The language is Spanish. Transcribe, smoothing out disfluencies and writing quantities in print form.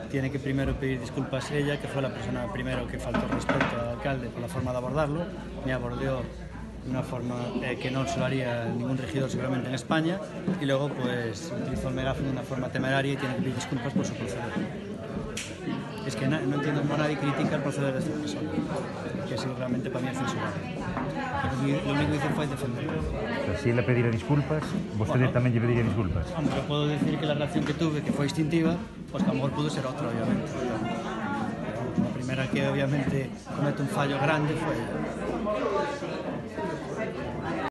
tiene que primero pedir disculpas ella, que fue la persona primero que faltó respeto al alcalde por la forma de abordarlo. Me abordó de una forma que no se lo haría ningún regidor seguramente en España, y luego pues utilizó el megáfono de una forma temeraria y tiene que pedir disculpas por su proceder. Es que no entiendo cómo nadie critica el proceder de esta persona, que sí, realmente para mí es censurable. Lo único que hice fue defenderlo. Si él le pedira disculpas, vostede tamén lle pediría disculpas. Hombre, yo puedo decir que la reacción que tuve, que fue instintiva, pues que a lo mejor pudo ser otra, obviamente. La primera que obviamente comete un fallo grande fue ella.